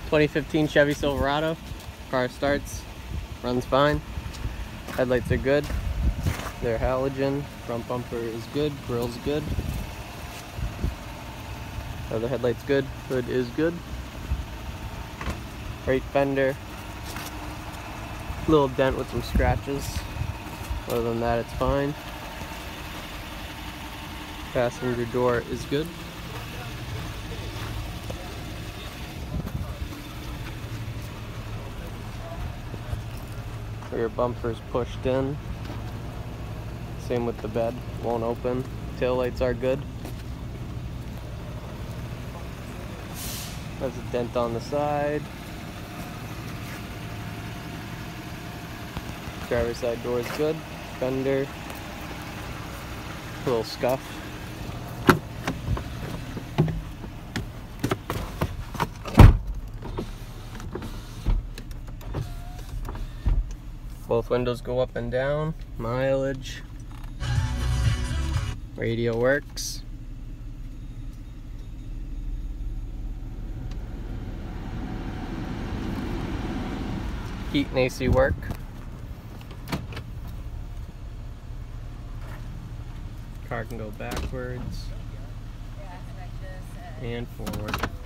2015 Chevy Silverado. Car starts, runs fine. Headlights are good. They're halogen. Front bumper is good. Grill's good. Other headlight's good. Hood is good. Right fender. Little dent with some scratches. Other than that, it's fine. Passenger door is good. Rear bumper's pushed in. Same with the bed, won't open. Tail lights are good. Has a dent on the side. Driver's side door is good. Fender, a little scuff. Both windows go up and down. Mileage. Radio works. Heat and AC work. Car can go backwards and forward.